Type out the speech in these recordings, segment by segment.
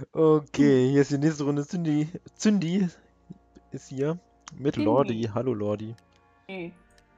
Okay, hier ist die nächste Runde. Zündi ist hier mit Lordi. Cindy. Hallo Lordi. Nee.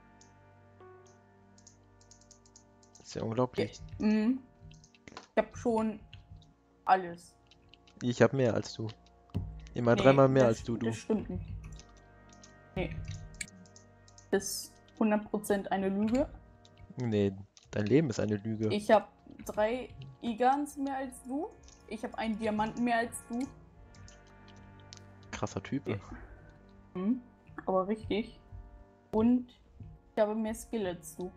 Ist ja unglaublich. Ich hab schon alles. Ich habe mehr als du. Immer Nee, dreimal mehr das, als du. das stimmt nicht. Nee. Das ist 100% eine Lüge. Nee, dein Leben ist eine Lüge. Ich habe 3 Igans mehr als du. Ich habe einen Diamanten mehr als du. Krasser Typ. Ja. Aber richtig. Und ich habe mehr Skill als du.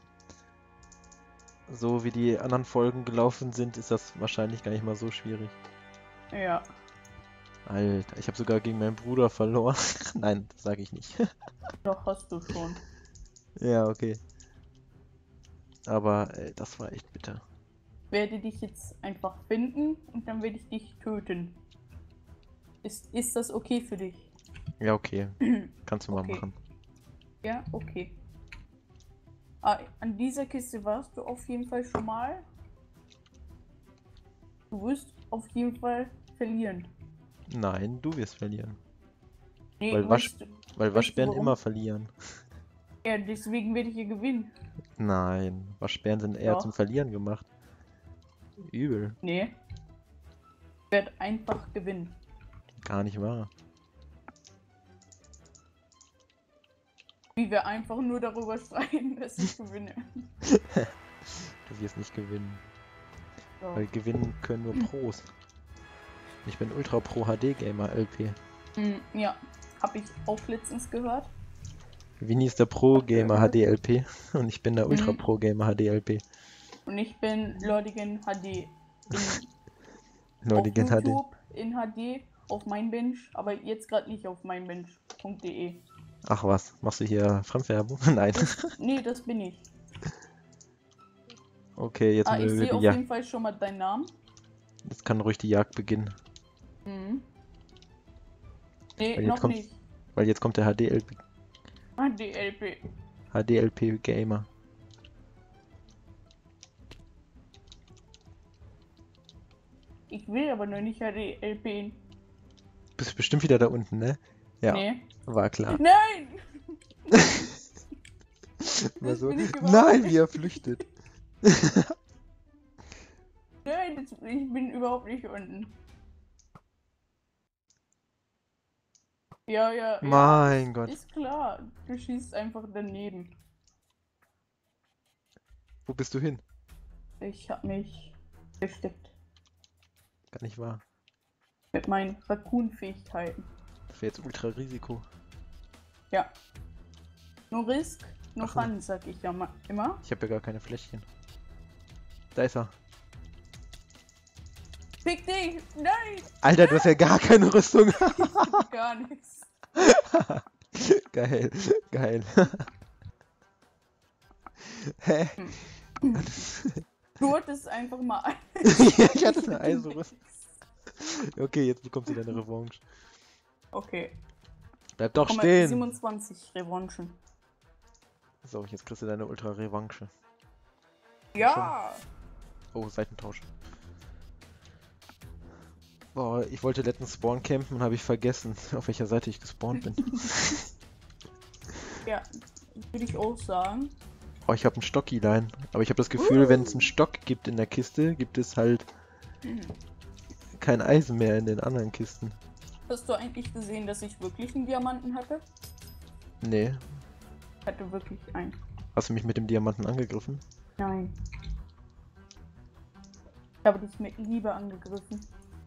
So wie die anderen Folgen gelaufen sind, ist das wahrscheinlich gar nicht mal so schwierig. Ja. Alter, ich habe sogar gegen meinen Bruder verloren. Nein, das sage ich nicht. Doch, hast du schon. Ja, okay. Aber das war echt bitter. Ich werde dich jetzt einfach finden und dann werde ich dich töten. Ist das okay für dich? Ja, okay. Kannst du mal Okay. machen. Ja, okay. An dieser Kiste warst du auf jeden Fall schon mal. Du wirst auf jeden Fall verlieren. Nein, du wirst verlieren. Nee, Weil weißt du Waschbären warum? immer verlieren. Ja, deswegen werde ich hier gewinnen. Nein, Waschbären sind eher Doch. zum Verlieren gemacht. Übel. Nee. Ich werde einfach gewinnen. Gar nicht wahr. Wie wir einfach nur darüber streiten, dass ich gewinne. Du wirst nicht gewinnen. So. Weil gewinnen können nur Pros. Ich bin Ultra Pro HD Gamer LP. Ja, habe ich auch letztens gehört. Winnie ist der Pro Gamer HD LP und ich bin der Ultra Mhm. Pro Gamer HD LP. Und ich bin Lordigan HD. Lordigan auf HD. YouTube in HD auf Mindbench, aber jetzt gerade nicht auf mindbench.de. Ach was, machst du hier Fremdwerbung? Nein. Nee, das bin ich. Okay, jetzt Ich möge sehe die auf Jagd. jeden Fall schon mal deinen Namen. Jetzt kann ruhig die Jagd beginnen. Nee, Weil jetzt noch kommt- nicht. Weil jetzt kommt der HDLP HDLP. HDLP Gamer. Ich will aber noch nicht HDLP. Bist bestimmt wieder da unten, ne? Ja, Nee. war klar. Nein! Immer so, bin ich überhaupt nein, nicht. wie er flüchtet. Nein, ich bin überhaupt nicht unten. Ja. Mein Gott. Ist klar. Du schießt einfach daneben. Wo bist du hin? Ich hab mich versteckt. Gar nicht wahr. Mit meinen Raccoon-Fähigkeiten. Das wäre jetzt Ultra-Risiko. Ja. No risk, no Ach, fun, sag ich ja immer. Ich habe ja gar keine Fläschchen. Da ist er. Fick dich! Nein! Alter, du hast ja gar keine Rüstung. Gar nichts. Geil, geil. Hä? Du hattest einfach mal Ich hatte eine Eisenrüstung. Okay, jetzt bekommst du deine Revanche. Okay. Bleib doch Komm mal, stehen. 27 Revanchen. So, jetzt kriegst du deine Ultra-Revanche. Ja! Oh, Seitentausch. Boah, ich wollte letztens Spawn campen und habe ich vergessen, auf welcher Seite ich gespawnt bin. Ja, würde ich auch sagen. Oh, ich habe einen Stockilein. Aber ich habe das Gefühl, wenn es einen Stock gibt in der Kiste, gibt es halt kein Eisen mehr in den anderen Kisten. Hast du eigentlich gesehen, dass ich wirklich einen Diamanten hatte? Nee. Ich hatte wirklich einen. Hast du mich mit dem Diamanten angegriffen? Nein. Ich habe dich mit Liebe angegriffen.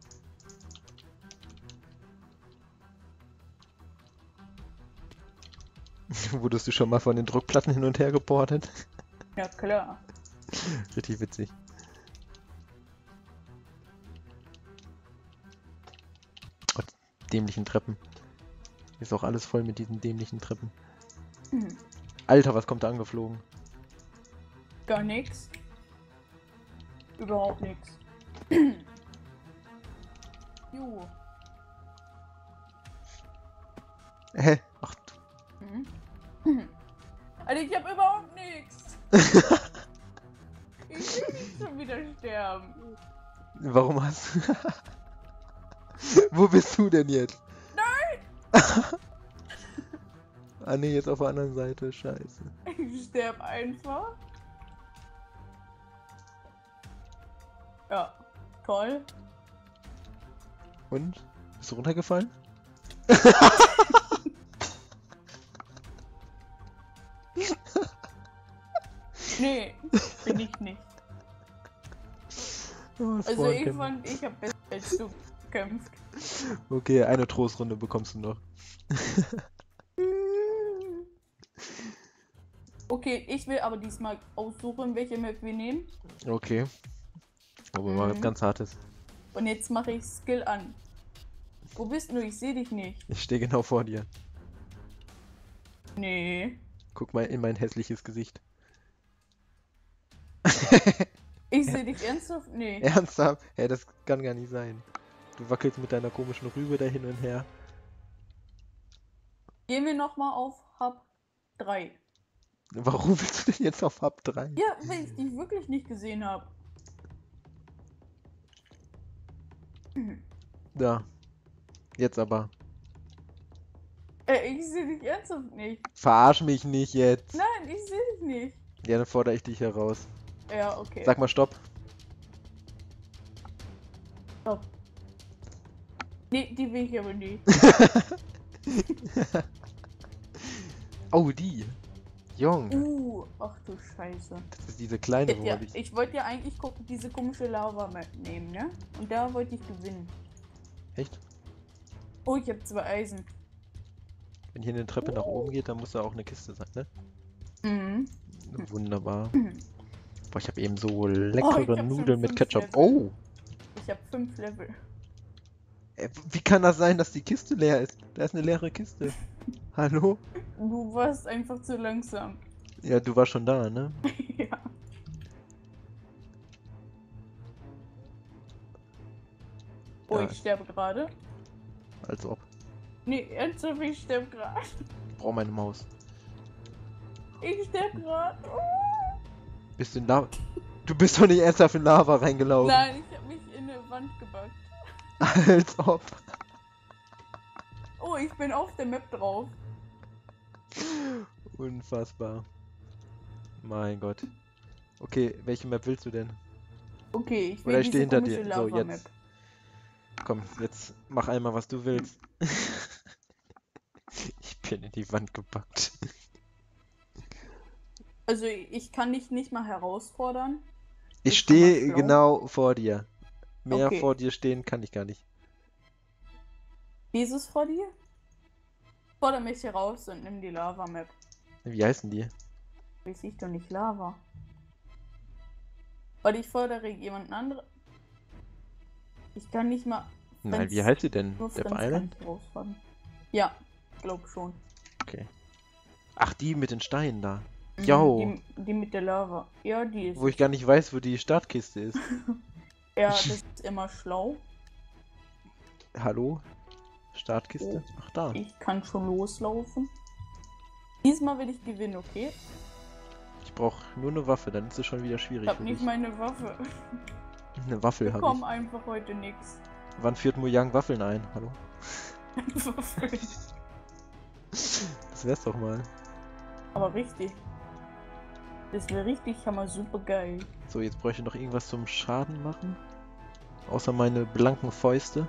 Wurdest du schon mal von den Druckplatten hin und her geportet? Ja, klar. Richtig witzig. Oh, dämlichen Treppen. Ist auch alles voll mit diesen dämlichen Treppen. Alter, was kommt da angeflogen? Gar nichts. Überhaupt nichts. Jo. Hä? Ach, Alter, ich hab überhaupt nichts. Ich will nicht schon wieder sterben. warum hast du... Wo bist du denn jetzt? Nein! Ah ne, jetzt auf der anderen Seite. Scheiße. Ich sterb einfach. Ja, toll. Und? Bist du runtergefallen? Nee, bin ich nicht. Oh, das Also ich Spawn-Camp. fand, ich hab besser als du gekämpft. Okay, eine Trostrunde bekommst du noch. Okay, ich will aber diesmal aussuchen, welche Map wir nehmen. Okay. Aber mal was Mhm. ganz Hartes. Und jetzt mache ich Skill an. Wo bist du? Ich sehe dich nicht. Ich stehe genau vor dir. Nee. Guck mal in mein hässliches Gesicht. Ich sehe dich ernsthaft? Nee. Ernsthaft? Ja, das kann gar nicht sein. Du wackelst mit deiner komischen Rübe da hin und her. Gehen wir nochmal auf Hub 3. Warum willst du denn jetzt auf Hub 3? Ja, weil ich dich wirklich nicht gesehen habe. Da. Jetzt aber. Ich sehe dich ernsthaft nicht. Verarsch mich nicht jetzt. Nein, ich sehe dich nicht. Ja, dann fordere ich dich heraus. Ja, okay. Sag mal Stopp. Stopp. Nee, die will ich aber nicht. Oh, die. Jung. Ach du Scheiße. Das ist diese kleine, wo Ja, hab ich. ich wollte ja eigentlich gucken, diese komische Lava-Map nehmen, ne? Und da wollte ich gewinnen. Echt? Oh, ich habe 2 Eisen. Wenn hier eine Treppe nach oben geht, dann muss da auch eine Kiste sein, ne? Mhm. Wunderbar. Boah, ich habe eben so Oh, ich leckere hab schon Nudeln mit 5 Ketchup. Level. Oh! Ich habe 5 Level. Wie kann das sein, dass die Kiste leer ist? Da ist eine leere Kiste. Hallo? Du warst einfach zu langsam. Ja, du warst schon da, ne? Ja. Oh, Ja. ich sterbe gerade. Als ob. Nee, ernsthaft, ich sterbe gerade. Ich brauche meine Maus. Ich sterbe gerade. Oh. Bist du in Lava? Du bist doch nicht ernsthaft in Lava reingelaufen. Nein, ich habe mich in eine Wand gebackt. Als ob. Oh, ich bin auf der Map drauf. Unfassbar. Mein Gott. Okay, welche Map willst du denn? Okay, ich Oder will ich stehe diese hinter komische dir. So, Lava-Map. jetzt. Komm, jetzt mach einmal, was du willst. Ich bin in die Wand gebackt. Also ich kann dich nicht mal herausfordern. Ich Ist schon mal stehe schlau. genau vor dir. Mehr Okay. vor dir stehen kann ich gar nicht. Wie ist es vor dir? Fordere mich heraus und nimm die Lava-Map. Wie heißen die? Weiß ich doch nicht, Lava. Weil ich fordere jemanden anderen. Ich kann nicht mal. Nein, wie heißt sie denn? Nur Depp Friends kann Island? ich herausfordern. Ja, glaub schon. Okay. Ach, die mit den Steinen da. Mhm, Jo. Die mit der Lava. Ja, die ist. Wo ich gar nicht weiß, wo die Startkiste ist. Ja, das ist immer schlau. Hallo? Startkiste? Ach, da. Ich kann schon loslaufen. Diesmal will ich gewinnen, okay? Ich brauche nur eine Waffe, dann ist es schon wieder Ich schwierig hab für nicht dich. meine Waffe. Eine Waffel Ich habe bekomme ich. einfach heute nichts. Wann führt Mojang Waffeln ein? Hallo? Das wär's doch mal. Aber richtig. Das wäre richtig hammer super geil. So, jetzt bräuchte ich noch irgendwas zum Schaden machen. Außer meine blanken Fäuste.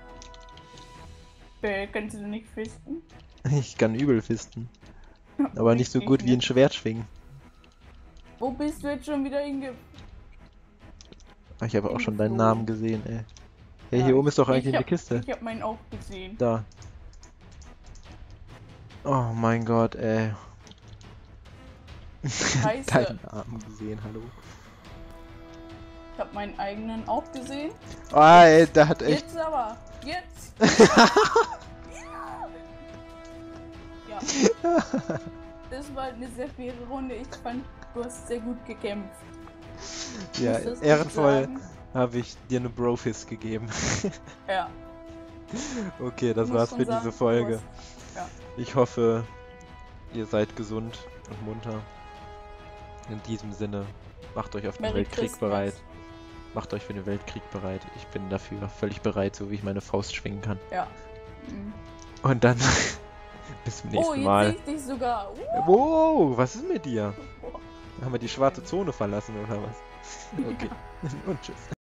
Kannst du nicht fisten? Ich kann übel fisten. Aber nicht so gut wie ein Schwert schwingen. Wo bist du jetzt schon wieder Ah, ich habe auch schon deinen Hingeflogen. Namen gesehen, ey. Hey, Ja, hier oben ist doch ich eigentlich eine hab- Kiste. Ich hab meinen auch gesehen. Da. Oh mein Gott, ey. Scheiße. Deinen Namen gesehen, hallo. Ich hab meinen eigenen auch gesehen. Oh, ey, der hat echt... Jetzt aber. Jetzt. Ja. Das war eine sehr faire Runde. Ich fand, du hast sehr gut gekämpft. Ja, Muss das ehrenvoll sagen? habe ich dir eine Brofist gegeben. Ja. Okay, das muss war's schon für sagen, diese du Folge. hast- Ja. Ich hoffe, ihr seid gesund und munter. In diesem Sinne, macht euch auf den Merry Weltkrieg Christmas. bereit. Macht euch für den Weltkrieg bereit. Ich bin dafür völlig bereit, so wie ich meine Faust schwingen kann. Ja. Mhm. Und dann bis zum nächsten Mal. Jetzt sehe ich dich sogar. Wow, was ist mit dir? Boah. Haben wir die schwarze Zone verlassen oder was? Okay. Und tschüss.